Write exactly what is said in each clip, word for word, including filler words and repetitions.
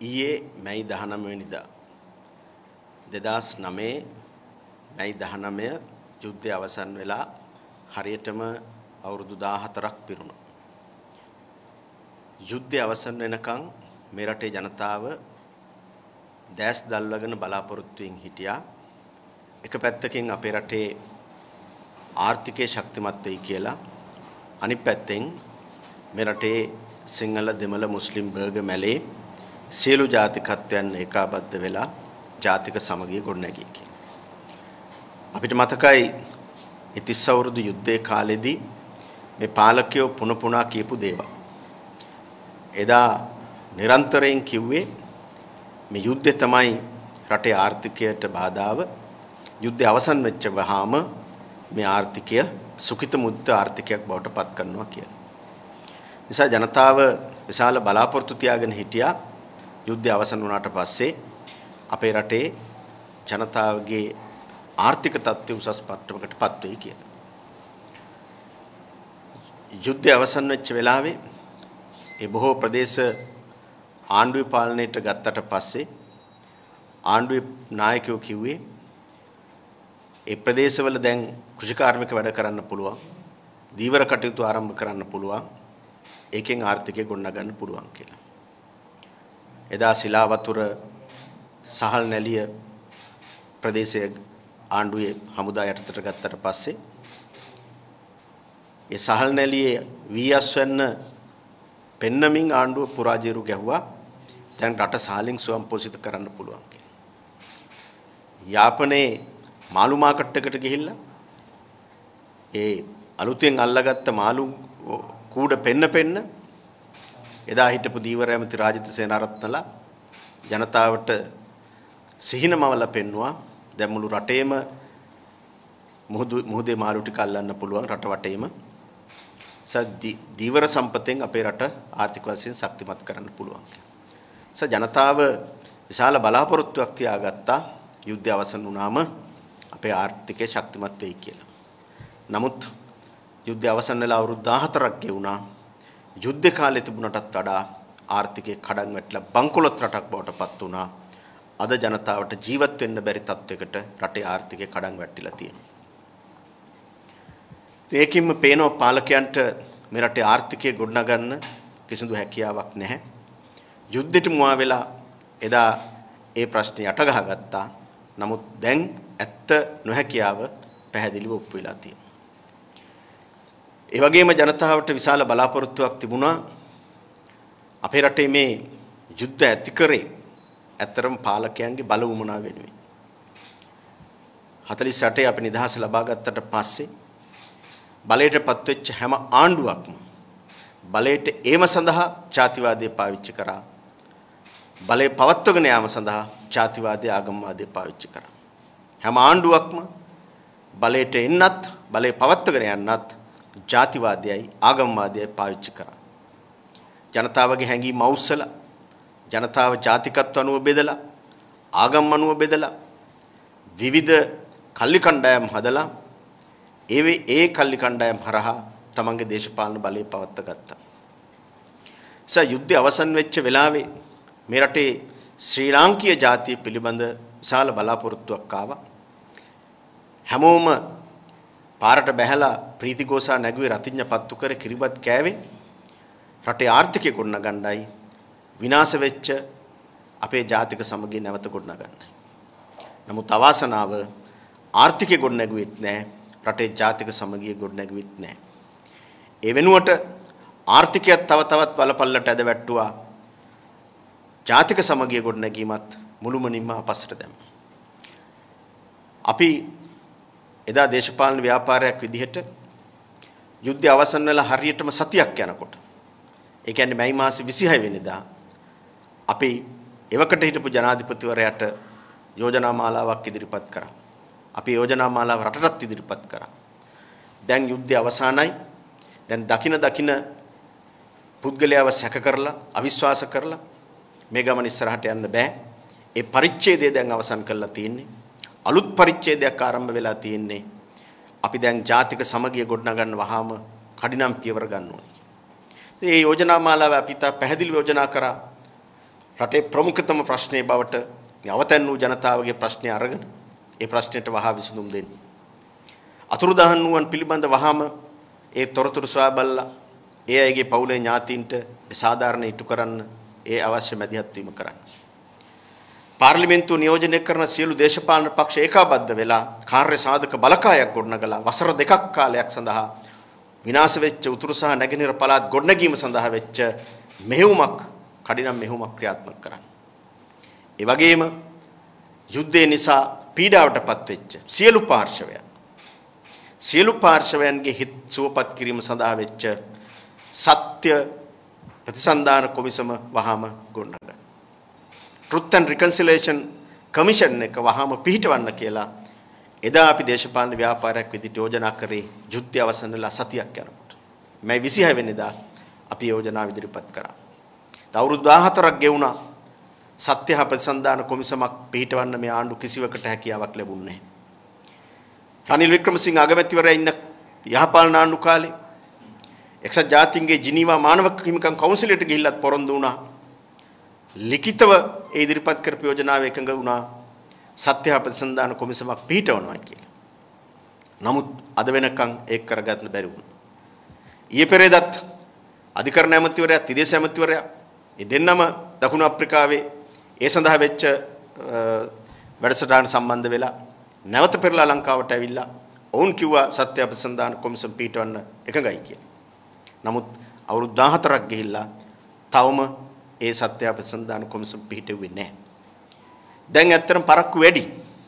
ඊයේ මැයි දහනවය වෙනිදා දෙදහස් නවය මැයි දහනවය යුද්ධය අවසන් වෙලා හරියටම අවුරුදු දාහතරක් පිරුණා. යුද්ධය අවසන් වෙනකන් මේ රටේ ජනතාව දැස් දල්වගෙන බලාපොරොත්තුෙන් හිටියා. එක පැත්තකින් අපේ රටේ ආර්ථිකය ශක්තිමත් වෙයි කියලා, අනිත් පැත්තෙන් මේ රටේ සිංහල දෙමළ මුස්ලිම් බර්ග මැලේ සියලු ජාතිකත්වයන් ඒකාබද්ධ වෙලා ජාතික සමගිය ගොඩනැගී කියලා. අපිට මතකයි තිස් අවුරුදු යුද්ධයේ කාලෙදී මේ පාලකයෝ පුන පුනා කියපු දේවල්. එදා නිරන්තරයෙන් කිව්වේ මේ යුද්ධය තමයි රටේ ආර්ථිකයට බාධාව. යුද්ධය අවසන් වෙච්ච වහාම මේ ආර්ථිකය සුඛිත මුද්ද ආර්ථිකයක් බවට පත් කරනවා කියලා. නිසා ජනතාව විශාල බලාපොරොත්තු තියාගෙන හිටියා යුද්ධය අවසන් වුණාට පස්සේ අපේ රටේ ජනතාවගේ ආර්ථික තත්ත්වය උසස් මට්ටමකට පත් වෙයි කියලා. යුද්ධය අවසන් වෙච්ච වෙලාවේ ඒ බොහෝ ප්‍රදේශ ආණ්ඩුවේ පාලනයට ගත්තට පස්සේ ආණ්ඩුවේ නායකයෝ කිව්වේ ඒ ප්‍රදේශවල දැන් කෘෂිකාර්මික වැඩ කරන්න පුළුවන්, දීවර කටයුතු ආරම්භ කරන්න පුළුවන්, ඒකෙන් ආර්ථිකය ගොඩනගන්න පුළුවන් කියලා. එදා සිලා වතුර සහල් නැලිය ප්‍රදේශයේ ආණ්ඩුවේ හමුදා යටතට ගත්තට පස්සේ ඒ සහල් නැලියේ වීයස් වෙන්න පෙන්නමින් ආණ්ඩුව පුරාජේරු ගැහුවා. දැන් රට සහලින් ස්වයංපෝෂිත කරන්න පුළුවන් කියලා. යාපනයේ මාළු මාකට් එකට ගිහිල්ලා ඒ අලුතෙන් අල්ලගත්ත මාළු කූඩ පෙන්න පෙන්න එදා හිටපු දීවර ඇමති රාජිත සේනාරත්නලා ජනතාවට සිහිනමවල පෙන්නවා. දැන් මුළු රටේම මුහුදු මුහුදේ මාළු ටික අල්ලන්න පුළුවන් රට වටේම. සද්දි දීවර සම්පතෙන් අපේ රට ආර්ථික වශයෙන් ශක්තිමත් කරන්න පුළුවන්. ස ජනතාව විශාල බලාපොරොත්තුවක් තියාගත්තා යුද්ධය අවසන් වුණාම අපේ ආර්ථිකය ශක්තිමත් වෙයි කියලා. නමුත් යුද්ධය අවසන් වෙලා අවුරුදු දාහතරක් ගෙවුණා. යුද්ධ කාලේ තිබුණටත් වඩා ආර්ථිකය කඩන් වැටලා බංකොලොත් රටක් බවට පත් වුණා. අද ජනතාවට ජීවත් වෙන්න බැරි තත්වයකට රටේ ආර්ථිකය කඩන් වැටිලා තියෙනවා. ඒකින්ම පේනවා පාලකයන්ට මේ රටේ ආර්ථිකය ගොඩනගන්න කිසිදු හැකියාවක් නැහැ. යුද්ධෙට මුවා වෙලා එදා ඒ ප්‍රශ්නේ යට ගහගත්තා. නමුත් දැන් ඇත්ත නොහැකියාව පැහැදිලිව ඔප්පු වෙලා තියෙනවා. ඒ වගේම ජනතාවට විශාල බලාපොරොත්තුවක් තිබුණා අපේ රටේ මේ යුද්ධ ඇති කරේ ඇත්තරම පාලකයන්ගේ බල උමනා වෙනුවෙන්. හතළිස් අටේ අපි නිදහස ලබා ගත්තට පස්සේ බලයටපත් වෙච්ච හැම ආණ්ඩුවක්ම බලයට ඒම සඳහා ජාතිවාදය පාවිච්චි කරා. බලය පවත්වගෙන යාම සඳහා ජාතිවාදය ආගම්වාදය පාවිච්චි කරා. හැම ආණ්ඩුවක්ම බලයට එන්නත් බලය පවත්වගෙන යන්නත් ජාතිවාදයයි ආගම්වාදයයි පාවිච්චි කරා. ජනතාවගේ හැඟීම් අවුස්සලා, ජනතාව ජාතිකත්ව අනුව බෙදලා, ආගම් අනුව බෙදලා, විවිධ කල්ලි කණ්ඩායම් හදලා ඒ ඒ කල්ලි කණ්ඩායම් හරහා තමන්ගේ දේශපාලන බලය පවත්ව ගත්තා. ස යුද්ධය අවසන් වෙච්ච වෙලාවේ මේ රටේ ශ්‍රී ලාංකීය ජාතිය පිළිබඳ විශාල බලාපොරොත්තුවක් ආවා. හැමෝම පාරට බැහැලා ප්‍රීතිഘോഷා නැගුවේ රතිඤ්ඤ පත්තු කර කිරිබත් කෑවේ රටේ ආර්ථිකය ගොඩනගන්නයි, විනාශ වෙච්ච අපේ ජාතික සමගිය නැවත ගොඩනගන්නයි. නමුත් අවාසනාව ආර්ථිකය ගොඩනැගුවෙත් නැහැ, රටේ ජාතික සමගිය ගොඩනැගුවෙත් නැහැ. ඒ වෙනුවට ආර්ථිකයත් තව තවත් බලපල්ලට ඇද වැට්ටුවා. ජාතික සමගිය ගොඩනැගීමත් මුළුමනින්ම අපස්සට දැම්මා. අපි එදා දේශපාලන ව්‍යාපාරයක් විදිහට යුද්ධය අවසන් වෙලා හරියටම සතියක් යනකොට, ඒ කියන්නේ මැයි මාසේ විසිහය වෙනිදා අපි එවකට හිටපු ජනාධිපතිවරයාට යෝජනා මාලාවක් ඉදිරිපත් කරා. අපි යෝජනා මාලාව රටටත් ඉදිරිපත් කරා. දැන් යුද්ධය අවසానයි. දැන් දකින දකින පුද්ගලයාව සැක කරලා, අවිශ්වාස කරලා මේ ගමන ඉස්සරහට යන්න බෑ. ඒ පරිච්ඡේදය දැන් අවසන් කරලා තියෙන්නේ. අලුත් පරිච්ඡේදයක් ආරම්භ වෙලා තියෙන්නේ. අපි දැන් ජාතික සමගිය ගොඩනගන්න වහාම කඩිනම් පියවර ගන්න ඕනේ. මේ යෝජනා මාලාව අපි තා පැහැදිලිව යෝජනා කරා. රටේ ප්‍රමුඛතම ප්‍රශ්නේ බවට අවතැන් වූ ජනතාවගේ ප්‍රශ්නේ අරගෙන ඒ ප්‍රශ්නෙට වහා විසඳුම් දෙන්න. අතුරුදහන් වූවන් පිළිබඳ වහාම ඒ තොරතුරු සොයා බලලා ඒ අයගේ පවුලේ ඥාතීන්ට සාධාරණ ඉටු කරන්න ඒ අවශ්‍ය මැදිහත් වීම කරන්න. පාර්ලිමේන්තුව නියෝජනය කරන සියලු දේශපාලන පක්ෂ ඒකාබද්ධ වෙලා කාර්ය සාධක බලකායක් ගොඩනගලා වසර දෙකක් කාලයක් සඳහා විනාශ වෙච්ච උතුරු සහ නැගෙනහිර පළාත් ගොඩනැගීම සඳහා වෙච්ච මෙහෙයුමක් කඩිනම් මෙහෙයුමක් ක්‍රියාත්මක කරන්න. ඒ වගේම යුද්ධය නිසා පීඩාවටපත් වෙච්ච සියලු පාර්ශවයන් සියලු පාර්ශවයන්ගේ හිත සුවපත් කිරීම සඳහා වෙච්ච සත්‍ය ප්‍රතිසන්දාන කොමිසම වහාම ගොඩනගන්න. Truth and Reconciliation Commission එක වහාම පිහිටවන්න කියලා එදා අපි දේශපාලන ව්‍යාපාරයක් විදිහට යෝජනා කරේ යුද්ධය අවසන් වෙලා සතියක් යනකොට. මැයි විසිහය වෙනිදා අපි යෝජනා ඉදිරිපත් කරා. අවුරුදු දහහතරක් ගෙවුණා සත්‍ය හා ප්‍රතිසන්දාන කොමිසමක් පිහිටවන්න මේ ආණ්ඩු කිසිවකට හැකියාවක් ලැබුණේ නැහැ. රනිල් වික්‍රමසිංහ අගමැතිවරයා ඉන්න යහපාලන ආණ්ඩු කාලේ එක්සත් ජාතීන්ගේ ජිනීවා මානව හිමිකම් කවුන්සිලයට ගිහිල්ලත් පොරොන්දු වුණා. ලිඛිතව ඒ ඉදිරිපත් කරපු යෝජනාව එකඟ වුණා සත්‍ය හා ප්‍රතිසන්දාන කොමිසමක් පිහිටවනවා කියලා. නමුත් අද වෙනකන් ඒක කරගන්න බැරි වුණා. ඊයේ පෙරේදත් අධිකරණ ඇමතිවරයාත් විදේශ ඇමතිවරයා ඒ දෙන්නම දකුණු අප්‍රිකාවේ ඒ සඳහා වෙච්ච වැඩසටහන සම්බන්ධ වෙලා නැවත පෙරලා ලංකාවට ඇවිල්ලා ඔවුන් කිව්වා සත්‍ය ප්‍රතිසන්දාන කොමිසම පිහිටවන්න එකඟයි කියලා. නමුත් අවුරුදු දහහතරක් ගිහිල්ලා තවම ඒ සත්‍ය ප්‍රතිසන්දාන කොමිසම පිහිටුවේ නැහැ. දැන් ඇත්තටම පරක්කු වැඩි.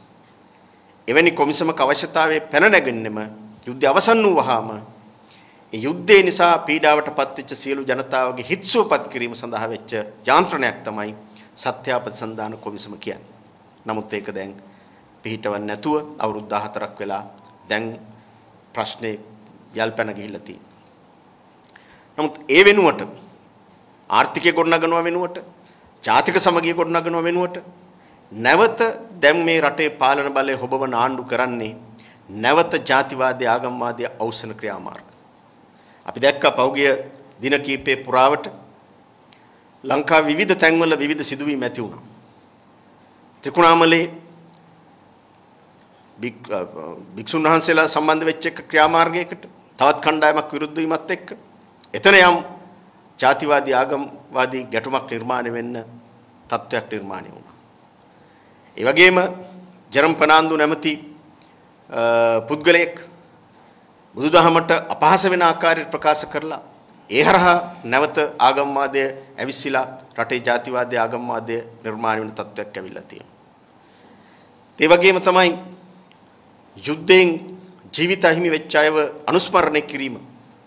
එවැනි කොමිසමක අවශ්‍යතාවයේ පැන නැගෙන්නෙම යුද්ධය අවසන් වූ වහාම ඒ යුද්ධය නිසා පීඩාවටපත් වෙච්ච සියලු ජනතාවගේ හිත සුවපත් කිරීම සඳහා වෙච්ච යාන්ත්‍රණයක් තමයි සත්‍ය ප්‍රතිසන්දාන කොමිසම කියන්නේ. නමුත් ඒක දැන් පිහිටවන්නේ නැතුව අවුරුදු දහහතරක් වෙලා දැන් ප්‍රශ්නේ යල්පැන ගිහිල්ලා තියෙනවා. නමුත් ඒ වෙනුවට ආර්ථිකය ගොඩනගනවා වෙනුවට ජාතික සමගිය ගොඩනගනවා වෙනුවට නැවත දැන් මේ රටේ පාලන බලය හොබවන ආණ්ඩු කරන්නේ නැවත ජාතිවාදී ආගම්වාදී අවසන ක්‍රියාමාර්ග. අපි දැක්කා පෞගිය දින කීපේ පුරාවට ලංකාවේ විවිධ තැන්වල විවිධ සිදුවීම් ඇති වුණා. ත්‍රිකුණාමලේ භික්ෂුන් වහන්සේලා සම්බන්ධ වෙච්ච එක ක්‍රියාමාර්ගයකට තවත් කණ්ඩායමක් විරුද්ධ වීමත් එක්ක එතන යම් ජාතිවාදී ආගම්වාදී ගැටුමක් නිර්මාණය වෙන්න තත්ත්වයක් නිර්මාණය වුණා. ඒ වගේම ජරම් පනාන්දු නැමැති පුද්ගලයෙක් බුදුදහමට අපහාස වෙන ආකාරයට ප්‍රකාශ කරලා ඒ හරහා නැවත ආගම්වාදය ඇවිස්සලා රටේ ජාතිවාදී ආගම්වාදය නිර්මාණය වෙන තත්ත්වයක් ඇවිල්ලා තියෙනවා. ඒ වගේම තමයි යුද්ධයෙන් ජීවිත හිමි වෙච්ච අයව අනුස්මරණය කිරීම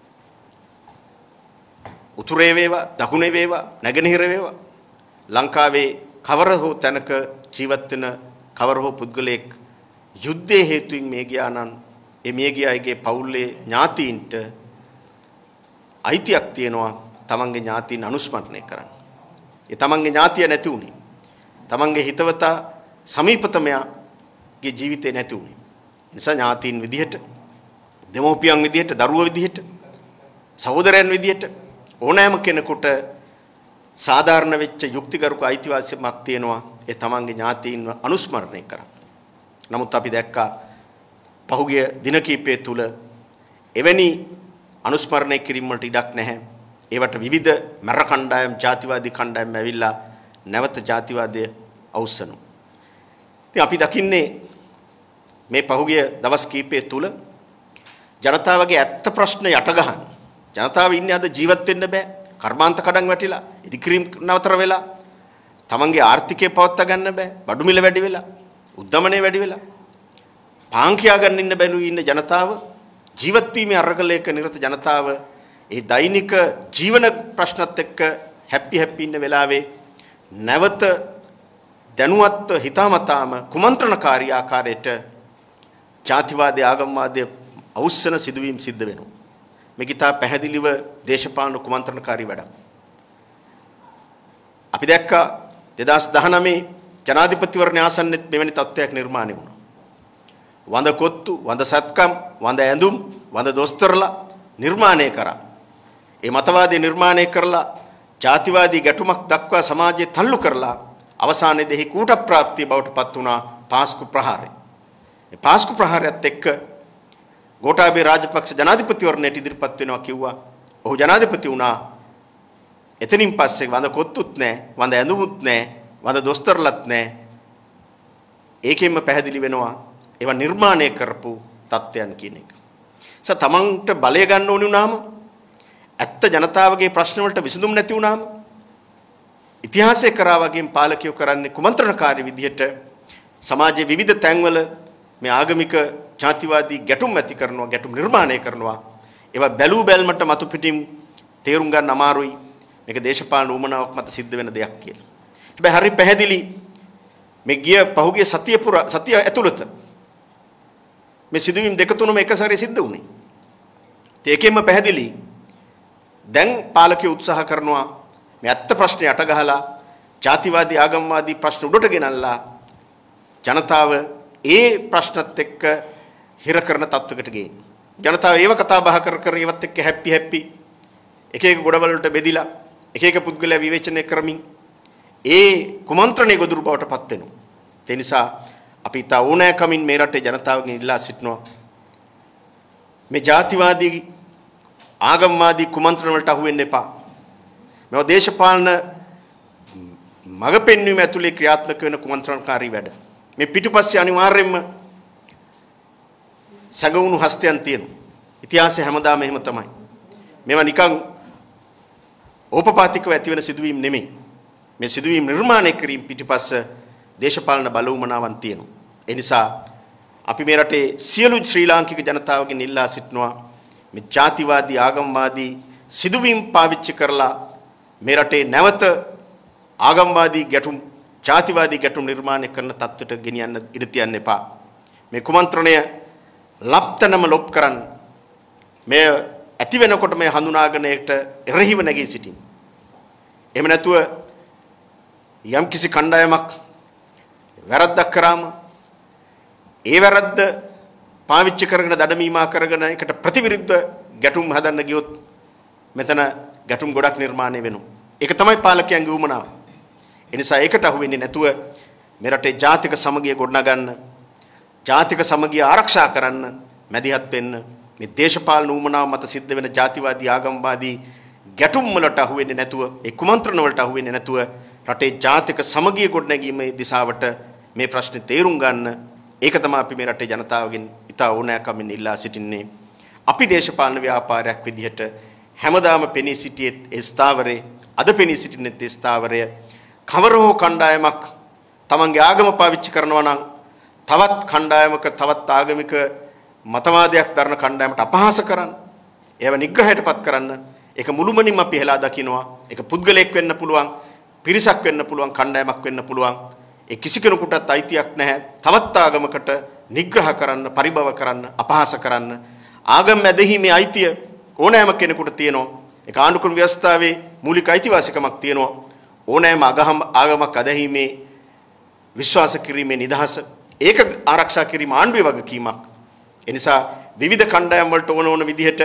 උතුරේ වේවා දකුණේ වේවා නැගෙනහිර වේවා ලංකාවේ කවර හෝ තැනක ජීවත් වෙන කවර හෝ පුද්ගලයෙක් යුද්ධයේ හේතුවෙන් මිය ගියා නම් ඒ මිය ගිය අයගේ පවුලේ ඥාතීන්ට අයිතියක් තියෙනවා තමන්ගේ ඥාතීන් අනුස්මරණය කරන්න. ඒ තමන්ගේ ඥාතිය නැති උනේ. තමන්ගේ හිතවතා සමීපතමයාගේ ජීවිතේ නැති උනේ. නිසා ඥාතීන් විදිහට දෙමෝපියන් විදිහට දරුවෝ විදිහට සහෝදරයන් විදිහට ඕනෑම කෙනෙකුට සාධාරණ වෙච්ච යුක්තිගරුක අයිතිවාසිකමක් තියෙනවා ඒ තමන්ගේ ඥාතීන්ව අනුස්මරණය කරන්න. නමුත් අපි දැක්කා පහුගිය දින කිහිපය තුල එවැනි අනුස්මරණය කිරීම වලට ඉඩක් නැහැ. ඒවට විවිධ මර කණ්ඩායම් ජාතිවාදී කණ්ඩායම් ඇවිල්ලා නැවත ජාතිවාදය අවුස්සනවා. ඉතින් අපි දකින්නේ මේ පහුගිය දවස් කිහිපය තුල ජනතාවගේ ඇත්ත ප්‍රශ්න යට ගන්න. ජනතාව ඉන්නේ අද ජීවත් වෙන්න බෑ. කර්මාන්ත කඩන් වැටිලා, ඉදිකිරීම් නතර වෙලා, තමන්ගේ ආර්ථිකය පවත්වා ගන්න බෑ. බඩු මිල වැඩි වෙලා, උද්දමනය වැඩි වෙලා. පාන් කියා ගන්න ඉන්න බැලු ඉන්න ජනතාව ජීවත් වීමේ අරගලයක නිරත ජනතාව ඒ දෛනික ජීවන ප්‍රශ්නත් එක්ක හැපි හැපි ඉන්න වෙලාවේ නැවත දැනුවත්ව හිතාමතාම කුමන්ත්‍රණකාරී ආකාරයට ජාතිවාදී ආගම්වාදී අවුස්සන සිදුවීම් සිද්ධ වෙනවා. මේක ඉතා පැහැදිලිව දේශපාලන කුමන්ත්‍රණකාරී වැඩක්. අපි දැක්කා දෙදාස් දහනවය ජනාධිපතිවරණ ආසන්නෙත් මෙවැනි තත්ත්වයක් නිර්මාණය වුණා. වඳ කොත්තු, වඳ සත්කම්, වඳ ඇඳුම්, වඳ දොස්තරලා නිර්මාණය කරා. ඒ මතවාදී නිර්මාණය කරලා ජාතිවාදී ගැටුමක් දක්වා සමාජයේ තල්ලු කරලා අවසානයේදී එහි කූට ප්‍රාප්තිය බවට පත් වුණා පාස්කු ප්‍රහාරය. මේ පාස්කු ප්‍රහාරයත් එක්ක ගෝඨාභය රාජපක්ෂ ජනාධිපතිවරණයට ඉදිරිපත් වෙනවා කිව්වා. ඔහු ජනාධිපති වුණා. එතනින් පස්සේ වඳ කොත්තුත් නැහැ, වඳ ඇඳුමුත් නැහැ, වඳ දොස්තරලත් නැහැ. ඒකෙන්ම පැහැදිලි වෙනවා ඒවා නිර්මාණය කරපු තත්ත්වයන් කියන එක. ස තමන්ට බලය ගන්න ඕනි වුණාම ඇත්ත ජනතාවගේ ප්‍රශ්න වලට විසඳුම් නැති වුණාම ඉතිහාසය කරා වගේම පාලකයෝ කරන්නේ කුමන්ත්‍රණකාරී විදිහට සමාජයේ විවිධ තැන්වල මේ ආගමික ජාතිවාදී ගැටුම් ඇති කරනවා, ගැටුම් නිර්මාණය කරනවා. ඒවා බැලූ බැල්මට මතු පිටින් තේරුම් ගන්න අමාරුයි. මේක දේශපාලන උමනාවක් මත සිද්ධ වෙන දෙයක් කියලා. හැබැයි හරි පැහැදිලි මේ ගිය පහුගිය සතිය පුරා සතිය ඇතුළත මේ සිදුවීම් දෙක තුනම එක සැරේ සිද්ධ වුණේ. ඒකෙන්ම පැහැදිලි දැන් පාලකයෝ උත්සාහ කරනවා මේ ඇත්ත ප්‍රශ්නේ අට ගහලා ජාතිවාදී ආගම්වාදී ප්‍රශ්න උඩට ගෙනල්ලා ජනතාව ඒ ප්‍රශ්නත් එක්ක හිර කරන තත්වයකට ගේන්න. ජනතාව ඒව කතා බහ කර කර ඒවත් එක්ක හැපි හැපි එක එක ගොඩවල වලට බෙදිලා එක එක පුද්ගලයා විවේචනය කරමින් ඒ කුමන්ත්‍රණයේ ගොදුරු බවට පත් වෙනවා. ඒ නිසා අපි තා ඕනෑකමින් මේ රටේ ජනතාවගෙන් ඉල්ලා සිටිනවා මේ ජාතිවාදී ආගම්වාදී කුමන්ත්‍රණ වලට අහු වෙන්න එපා. මේවා දේශපාලන මඟ පෙන්වීම ඇතුලේ ක්‍රියාත්මක වෙන කුමන්ත්‍රණකාරී වැඩ. මේ පිටුපස්සේ අනිවාර්යයෙන්ම සැඟවුණු හස්තයන් තියෙනවා. ඉතිහාසය හැමදාම එහෙම තමයි. මේවා නිකන් ඕපපාතිකව ඇති වෙන සිදුවීම් නෙමෙයි. මේ සිදුවීම් නිර්මාණය කිරීම පිටුපස්ස දේශපාලන බලවමනාවන් තියෙනවා. ඒ නිසා අපි මේ රටේ සියලු ශ්‍රී ලාංකික ජනතාවගෙන් ඉල්ලා සිටිනවා මේ ජාතිවාදී ආගම්වාදී සිදුවීම් පාවිච්චි කරලා මේ රටේ නැවත ආගම්වාදී ගැටුම් ජාතිවාදී ගැටුම් නිර්මාණය කරන තත්ත්වයට ගෙනියන්න ඉඩ තියන්න එපා. මේ කුමන්ත්‍රණය ලප්තනම ලොප් කරන්න. මේ ඇති වෙනකොට මේ හඳුනාගන්නේට එරෙහිව නැගී සිටින්. එහෙම නැතුව යම් කිසි කණ්ඩායමක් වැරද්දක් කරාම ඒ වැරද්ද පාවිච්චි කරගෙන දඩමීමා කරගෙන ඒකට ප්‍රතිවිරුද්ධ ගැටුම් හදන්න ගියොත් මෙතන ගැටුම් ගොඩක් නිර්මාණය වෙනවා. ඒක තමයි පාලකයන්ගේ උවමනාව. ඒ නිසා ඒකට අහු වෙන්නේ නැතුව මේ රටේ ජාතික සමගිය ගොඩනගන්න, ජාතික සමගිය ආරක්ෂා කරන්න මැදිහත් වෙන්න. මේ දේශපාලන උවමනාව මත සිද්ධ වෙන ජාතිවාදී ආගම්වාදී ගැටුම් වලට අහු වෙන්නේ නැතුව, ඒ කුමන්ත්‍රණ වලට අහු වෙන්නේ නැතුව රටේ ජාතික සමගිය ගොඩනැගීමේ දිශාවට මේ ප්‍රශ්නේ තේරුම් ගන්න. ඒක තමයි අපි මේ රටේ ජනතාවගෙන් ඉතා ඕනෑකමින් ඉල්ලා සිටින්නේ. අපි දේශපාලන ව්‍යාපාරයක් විදිහට හැමදාම පෙනී සිටියේ ඒ ස්ථාවරේ, අද පෙනී සිටින්නේ ඒ ස්ථාවරය. කවර හෝ කණ්ඩායමක් තමන්ගේ ආගම පාවිච්චි කරනවා නම් තවත් කණ්ඩායමක තවත් ආගමික මතවාදයක් දරන කණ්ඩායමට අපහාස කරන්න, ඒව නිග්‍රහයටපත් කරන්න, ඒක මුළුමනින්ම අපි හෙලා දකින්නවා. ඒක පුද්ගලයෙක් වෙන්න පුළුවන්, පිරිසක් වෙන්න පුළුවන්, කණ්ඩායමක් වෙන්න පුළුවන්. ඒ කිසි කෙනෙකුටත් අයිතියක් නැහැ තවත් ආගමකට නිග්‍රහ කරන්න, පරිභව කරන්න, අපහාස කරන්න. ආගම මැදහිීමේ අයිතිය ඕනෑම කෙනෙකුට තියෙනවා. ඒක ආණ්ඩුක්‍රම ව්‍යවස්ථාවේ මූලික අයිතිවාසිකමක් තියෙනවා. ඕනෑම ආගම ආගමක් අදහිීමේ විශ්වාස කිරීමේ නිදහස, ඒක ආරක්ෂා කිරීම ආණ්ඩුවේ වගකීමක්. ඒ නිසා විවිධ කණ්ඩායම් වලට ඕන ඕන විදිහට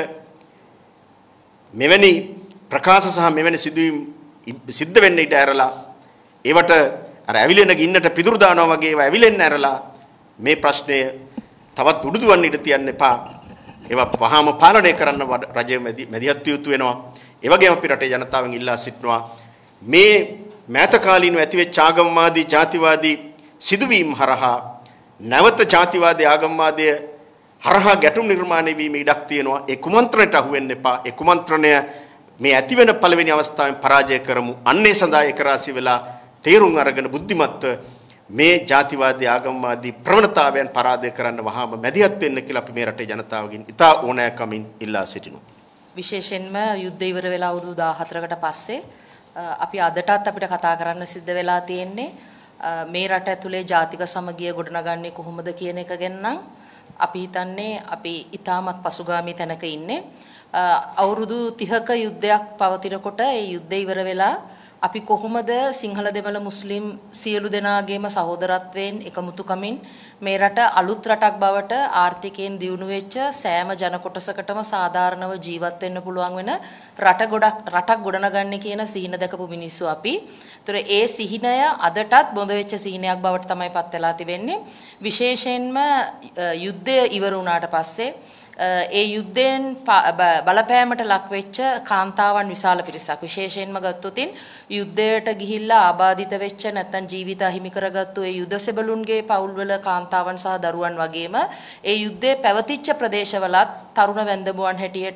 මෙවැනි ප්‍රකාශ සහ මෙවැනි සිදුවීම් සිද්ධ වෙන්න ඉඩ ඇරලා ඒවට අර ඇවිලෙන ගින්නට පිදුරු දානවා වගේ ඒවා ඇවිලෙන්න ඇරලා මේ ප්‍රශ්නය තවත් උඩුදුවන්න ඉඩ තියන්න එපා. ඒවා පහම පාලනය කරන්න රජය මැදිහත් යුතු වෙනවා. ඒ වගේම අපි රටේ ජනතාවෙන් ඉල්ලා සිටිනවා මේ මෑත කාලීනව ඇතිවෙච්ච ආගම්වාදී ජාතිවාදී සිදුවීම් හරහා නැවත ජාතිවාදී ආගම්වාදය හරහා ගැටුම් නිර්මාණය වීම ඉඩක් තියෙනවා. ඒ කුමන්ත්‍රණයට අහු වෙන්න එපා. ඒ කුමන්ත්‍රණය මේ ඇති වෙන පළවෙනි අවස්ථාවෙන් පරාජය කරමු. අන්නේ සඳහා එක රාශී වෙලා තේරුම් අරගෙන බුද්ධිමත්ව මේ ජාතිවාදී ආගම්වාදී ප්‍රවණතාවයන් පරාජය කරන්න වහාම මැදිහත් වෙන්න කියලා අපි මේ රටේ ජනතාවගෙන් ඉතා ඕනෑකමින් ඉල්ලා සිටිනවා. විශේෂයෙන්ම යුද්ධය ඉවර වෙලා අවුරුදු දාහතරකට පස්සේ අපි අදටත් අපිට කතා කරන්න සිද්ධ වෙලා තියෙන්නේ මේ රට ඇතුලේ ජාතික සමගිය ගොඩනගන්නේ කොහොමද කියන එක ගැන නම් අපි හිතන්නේ අපි ඉතාමත් පසුගාමී තැනක ඉන්නේ. අවුරුදු තිහක යුද්ධයක් පවතිනකොට ඒ යුද්ධය ඉවර වෙලා අපි කොහොමද සිංහල දෙමළ මුස්ලිම් සියලු දෙනාගේම සහෝදරත්වයෙන් එකමුතුකමින් මේ රට අලුත් රටක් බවට ආර්ථිකයෙන් දියුණු වෙච්ච සෑම ජන කොටසකටම සාධාරණව ජීවත් වෙන්න පුළුවන් වෙන රට ගොඩක් රටක් ගොඩනගන්නේ කියන සිහින දැකපු මිනිස්සු අපි. ඒතර ඒ සිහිනය අදටත් බොඳ වෙච්ච සිහිනයක් බවට තමයි පත් වෙලා තිබෙන්නේ. විශේෂයෙන්ම යුද්ධය ඉවර වුණාට පස්සේ ඒ යුද්ධයෙන් බලපෑමට ලක් වෙච්ච කාන්තාවන් විශාල පිරිසක් විශේෂයෙන්ම ගත්තොතින් යුද්ධයට ගිහිල්ලා ආබාධිත වෙච්ච නැත්නම් ජීවිත අහිමි කරගත්තු ඒ යුදසෙබළුන්ගේ පවුල්වල කාන්තාවන් සහ දරුවන් වගේම ඒ යුද්ධයේ පැවතිච්ච ප්‍රදේශවලත් තරුණ වැන්දඹුවන් හැටියට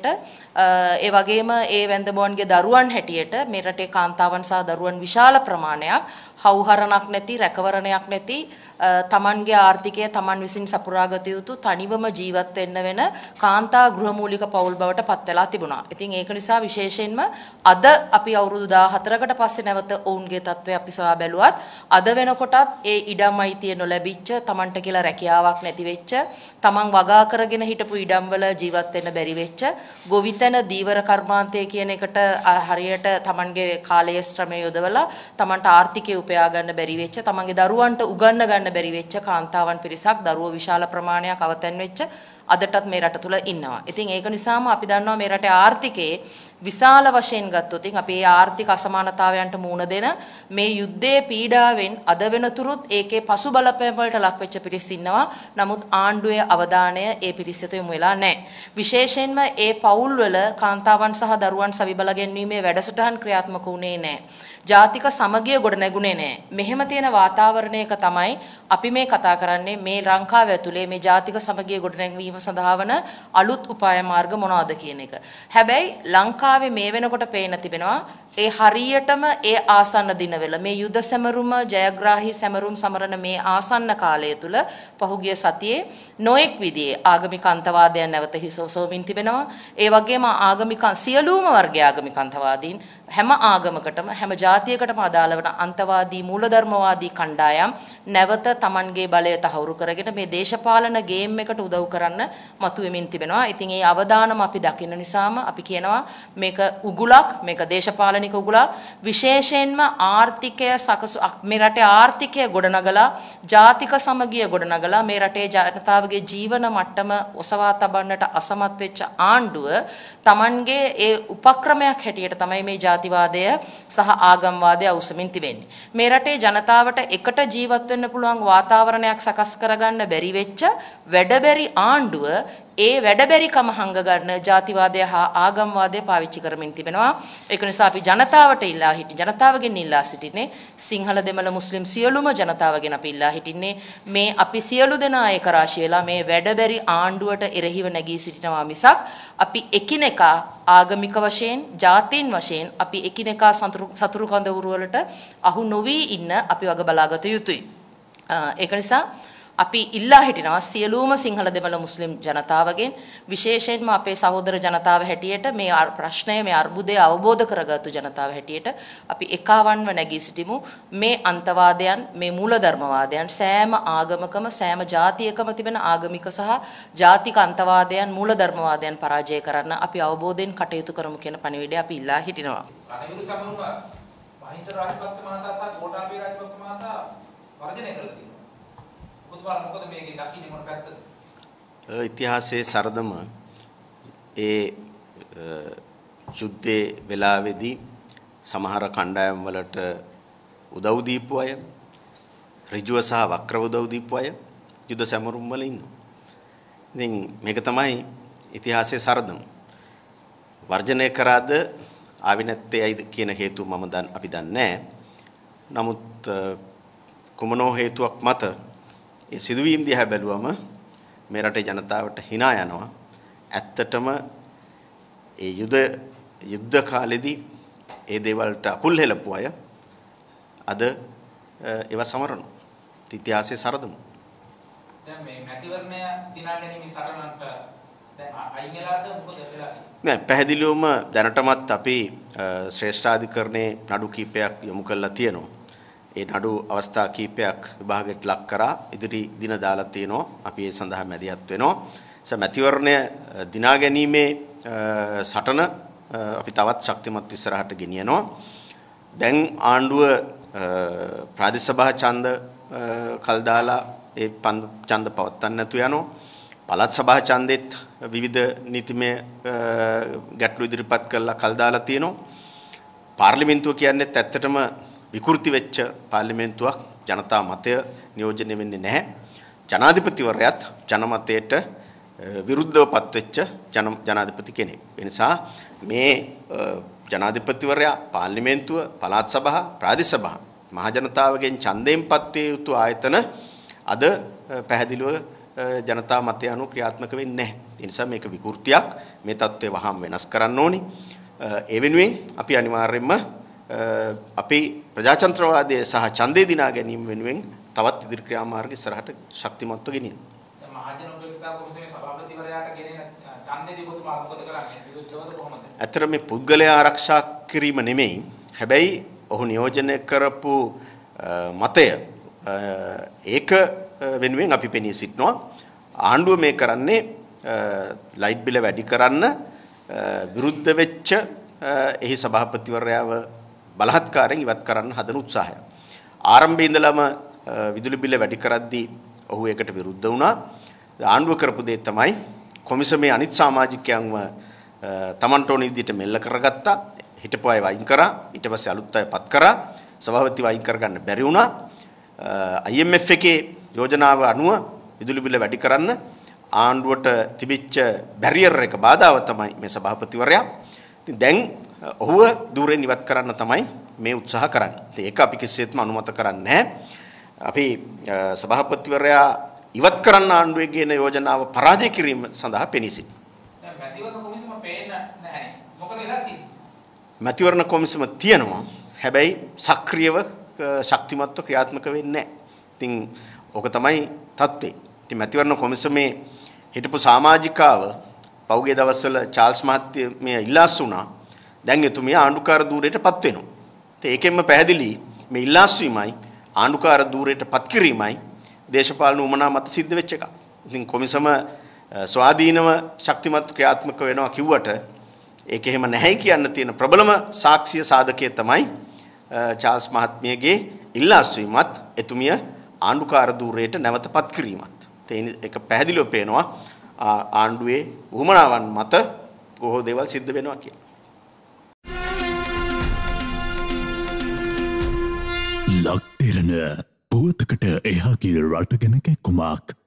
ඒ වගේම ඒ වැන්දඹුවන්ගේ දරුවන් හැටියට මේ රටේ කාන්තාවන් සහ දරුවන් විශාල ප්‍රමාණයක් හවුහරණක් නැති රැකවරණයක් නැති තමන්ගේ ආර්ථිකය තමන් විසින් සපුරාගත යුතු තනිවම ජීවත් වෙන්න වෙන කාන්තා ගෘහමූලික පවුල් බවට පත් වෙලා තිබුණා. ඉතින් ඒක නිසා විශේෂයෙන්ම අද අපි අවුරුදු දාහතරකට පස්සේ නැවත ඔවුන්ගේ තත්ත්වය අපි සොයා බැලුවත් අද වෙනකොටත් ඒ ඉඩම් අයිතිය නොලැබිච්ච තමන්ට කියලා රැකියාවක් නැති වෙච්ච තමන් වගා කරගෙන හිටපු ඉඩම් වල ජීවත් වෙන්න බැරි වෙච්ච ගොවිතැන දීවර කර්මාන්තය කියන එකට හරියට තමන්ගේ කාලයේ ශ්‍රමය යොදවලා තමන්ට ආර්ථිකය උපයා ගන්න බැරි වෙච්ච තමන්ගේ දරුවන්ට උගන්ව ගන්න බැරි වෙච්ච කාන්තාවන් පිරිසක් දරුවෝ විශාල ප්‍රමාණයක් අවතැන් වෙච්ච අදටත් මේ රට තුල ඉන්නවා. ඉතින් ඒක නිසාම අපි දන්නවා මේ රටේ ආර්ථිකයේ විශාල වශයෙන් ගත්තොත් අපි මේ ආර්ථික අසමානතාවයන්ට මුහුණ දෙන මේ යුද්ධයේ පීඩාවෙන් අද වෙනතුරුත් ඒකේ පසු බලපෑම් වලට ලක් වෙච්ච පිරිස් ඉන්නවා. නමුත් ආණ්ඩුවේ අවධානය ඒ පිරිසට යොමු වෙලා නැහැ. විශේෂයෙන්ම ඒ පවුල් වල කාන්තාවන් සහ දරුවන් සවිබල ගැන්වීමේ වැඩසටහන් ක්‍රියාත්මක වුණේ නැහැ. ජාතික සමගිය ගොඩ නැගුණේ නැහැ. මෙහෙම තියෙන වාතාවරණයක තමයි අපි මේ කතා කරන්නේ මේ ලංකාව ඇතුලේ මේ ජාතික සමගිය ගොඩ නැගීම සඳහා වන අලුත් උපාය මාර්ග මොනවද කියන එක. හැබැයි ලංකාවේ මේ වෙනකොට පේන තිබෙනවා ඒ හරියටම ඒ ආසන්න දිනවල මේ යුද සැමරුම ජයග්‍රාහී සැමරුම් සමරන මේ ආසන්න කාලය තුල පහුගිය සතියේ නොඑක් විදිහේ ආගමික අන්තවාදයන් නැවත හිසෝසෝමින් තිබෙනවා. ඒ වගේම ආගමික සියලුම වර්ගයේ ආගමික අන්තවාදීන් හැම ආගමකටම හැම ජාතියකටම අදාළ වන අන්තවාදී මූලධර්මවාදී කණ්ඩායම් නැවත Tamanගේ බලය තහවුරු කරගෙන මේ දේශපාලන ගේම් එකට උදව් කරන්න මතුවෙමින් තිබෙනවා. ඉතින් ඒ අවදානම අපි දකින්න නිසාම අපි කියනවා මේක උගුලක්, මේක දේශපාලනික උගුලක්. විශේෂයෙන්ම ආර්ථිකය සකසු මේ රටේ ආර්ථිකය ගොඩනගලා ජාතික සමගිය ගොඩනගලා මේ රටේ ජනතාවගේ ජීවන මට්ටම ඔසවා තබන්නට අසමත් වෙච්ච ආණ්ඩුව Tamanගේ ඒ උපක්‍රමයක් හැටියට තමයි මේ ජාතිවාදය සහ ආගම්වාදය අවසමින් තිබෙන්නේ. මේ රටේ ජනතාවට එකට ජීවත් වෙන්න පුළුවන් වාතාවරණයක් සකස් කරගන්න බැරි වෙච්ච වැඩබැරි ආණ්ඩුව ඒ වැඩබැරිකම හංග ගන්න ජාතිවාදය හා ආගම්වාදය පාවිච්චි කරමින් තිබෙනවා. ඒක නිසා අපි ජනතාවට ඉල්ලා හිටි ජනතාවගෙන් ඉල්ලා සිටින්නේ සිංහල දෙමළ මුස්ලිම් සියලුම ජනතාවගෙන් අපි ඉල්ලා හිටින්නේ මේ අපි සියලු දෙනා ඒක රාශි වෙලා මේ වැඩබැරි ආණ්ඩුවට එරෙහිව නැගී සිටිනවා මිසක් අපි එකිනෙකා ආගමික වශයෙන් ජාතීන් වශයෙන් අපි එකිනෙකා සතුරු කඳවුරු වලට අහු නොවි ඉන්න අපි වග බලාගත යුතුයි. ඒක නිසා අපි ඉල්ලා හිටිනවා සියලුම සිංහල දෙමළ මුස්ලිම් ජනතාවගෙන් විශේෂයෙන්ම අපේ සහෝදර ජනතාව හැටියට මේ ප්‍රශ්නය මේ අර්බුදය අවබෝධ කරගත්තු ජනතාව හැටියට අපි එකවන්ව නැගී සිටිමු. මේ අන්තවාදයන් මේ මූලධර්මවාදයන් සෑම ආගමකම සෑම ජාතියකම තිබෙන ආගමික සහ ජාතික අන්තවාදයන් මූලධර්මවාදයන් පරාජය කරන්න අපි අවබෝධයෙන් කටයුතු කරමු කියන පණිවිඩය අපි ඉල්ලා හිටිනවා. රණවිරු සමරුව මහින්ද රාජපක්ෂ මහතා සහ ගෝඨාභය රාජපක්ෂ මහතා වර්ජනය කළා. මොකද මේකේ දකින්නේ මොන පැත්තද? ඉතිහාසයේ සරදම ඒ යුද්ධයේ වෙලාවේදී සමහර කණ්ඩායම් වලට උදව් දීපු අය ඍජුව සහ වක්‍රව උදව් දීපු අය යුද සැමරුම් වල ඉන්නවා. ඉතින් මේක තමයි ඉතිහාසයේ සරදම. වර්ජනය කරාද ආවි නැත්තේ ඇයිද කියන හේතුව මම දන් අපි දන්නේ නැහැ. නමුත් කුමනෝ හේතුවක් මත ඒ සිදුවීම් දිහා බැලුවම මේ රටේ ජනතාවට hina යනවා. ඇත්තටම ඒ යුද යුද්ධ කාලෙදී ඒ දේවල්ට අපුල් හෙලපු අය අද ඒව සමරනවා. ඉතිහාසයේ සරදමු. දැන් මේ මැතිවරණය දිනා ගැනීම සටනට දැන් අයින් වෙලාද මොකද වෙලා තියෙන්නේ? නෑ පැහැදිලිවම දැනටමත් අපි ශ්‍රේෂ්ඨාධිකරණයේ නඩු කීපයක් යොමු කරලා තියෙනවා. ඒ නඩු අවස්ථා කීපයක් විභාගයට ලක් කරා ඉදිරි දින දාලා තියෙනවා. අපි ඒ සඳහා මැදිහත් වෙනවා. ඒ මැතිවරණය දිනා ගැනීමේ සටන අපි තවත් ශක්තිමත් ඉස්සරහට ගෙනියනවා. දැන් ආණ්ඩුව ප්‍රාදේශ සභා ඡන්ද කල් දාලා ඒ ඡන්ද පවත්වන්න නැතු යනවා. පළාත් සභා ඡන්දෙත් විවිධ නීතිමය ගැටලු ඉදිරිපත් කරලා කල් දාලා තියෙනවා. පාර්ලිමේන්තුව කියන්නේත් ඇත්තටම විකෘති වෙච්ච පාර්ලිමේන්තුවක්. ජනතා මතය නියෝජනය වෙන්නේ නැහැ. ජනාධිපතිවරයාත් ජනමතයට විරුද්ධව පත්වෙච්ච ජනාධිපති කෙනෙක්. ඒ නිසා මේ ජනාධිපතිවරයා පාර්ලිමේන්තුව පළාත් සභා ප්‍රාදේශ සභා මහ ජනතාවගෙන් ඡන්දයෙන් පත්විය යුතු ආයතන අද පැහැදිලිව ජනතා මතය අනුව ක්‍රියාත්මක වෙන්නේ නැහැ. ඒ නිසා මේක විකෘතියක්. මේ தත්ත්වය වහාම වෙනස් කරන්න ඕනි. ඒ වෙනුවෙන් අපි අනිවාර්යයෙන්ම අපි ප්‍රජාතන්ත්‍රවාදයේ සහ ඡන්දේ දිනා ගැනීම වෙනුවෙන් තවත් ඉදිරි ක්‍රියාමාර්ග ඉස්සරහට ශක්තිමත්ව ගෙනියන්න. දැන් මහජන උපේක්ෂා කොමිසමේ සභාපතිවරයාට ගෙනෙන ඡන්දේදී ඔබතුමා මොකද කරන්නේ? විරුද්ධවද කොහොමද? ඇත්තට මේ පුද්ගලයා ආරක්ෂා කිරීම නෙමෙයි. හැබැයි ඔහු නියෝජනය කරපු මතය ඒක වෙනුවෙන් අපි පෙනී සිටිනවා. ආණ්ඩුව මේ කරන්නේ ලයිට් බිල වැඩි කරන්න විරුද්ධ වෙච්ච එහි සභාපතිවරයාව බලහත්කාරයෙන් ඉවත් කරන්න හදන උත්සාහය. ආරම්භයේ ඉඳලම විදුලි බිල වැඩි කරද්දී ඔහු ඒකට විරුද්ධ වුණා. ආණ්ඩුව කරපු දේ තමයි කොමිසමේ අනිත් සමාජිකයන්ව තමන්ට ඕන විදිහට මෙල්ල කරගත්තා. හිටපු අය වයින් කරා. ඊට පස්සේ අලුත් අය පත් කරා. සභාපති වයින් කරගන්න බැරි වුණා. I M F එකේ යෝජනාව අනුව විදුලි බිල වැඩි කරන්න ආණ්ඩුවට තිබිච්ච බැරියර් එක බාධාව තමයි මේ සභාපතිවරයා. ඉතින් දැන් ඔහුව দূරෙන් ඉවත් කරන්න තමයි මේ උත්සාහ කරන්නේ. ඉතින් ඒක අපි කිසිසේත්ම අනුමත කරන්නේ නැහැ. අපි සභාපතිවරයා ඉවත් කරන්න ආණ්ඩුවේ ගේන යෝජනාව පරාජය කිරීම සඳහා පෙනී සිටිනවා. දැන් මැතිවරණ කොමිසම පේන්නේ නැහැ. මොකද වෙලා තියෙන්නේ? මැතිවරණ කොමිසම තියෙනවා. හැබැයි සක්‍රියව ශක්තිමත්ව ක්‍රියාත්මක වෙන්නේ නැහැ. ඉතින් ඕක තමයි තත්ත්වය. ඉතින් මැතිවරණ කොමිසමේ හිටපු සමාජිකාව පෞගේ දවස්වල චාල්ස් මහත්තයා මේ ඉල්ලාස් වුණා. දැන් එතුමිය ආණ්ඩුකාර ධූරයටපත් වෙනවා. ඉතින් ඒකෙන්ම පැහැදිලි මේ ඉල්ලාස් වීමයි ආණ්ඩුකාර ධූරයටපත් කිරීමයි දේශපාලන උමනා මත සිද්ධ වෙච්ච එක. ඉතින් කොමිසම ස්වාධීනව ශක්තිමත් ක්‍රියාත්මක වෙනවා කිව්වට ඒක එහෙම නැහැ කියන්න තියෙන ප්‍රබලම සාක්ෂිය සාධකයේ තමයි චාල්ස් මහත්මියගේ ඉල්ලාස් වීමත් එතුමිය ආණ්ඩුකාර ධූරයට නැවතපත් කිරීමත්. ඒක පැහැදිලිව පේනවා ආණ්ඩුවේ උමනාවන් මත බොහෝ දේවල් සිද්ධ වෙනවා කියලා. ලක්තිරණ පුවතකට එහාගේ රට ගැන කැක්කුමක්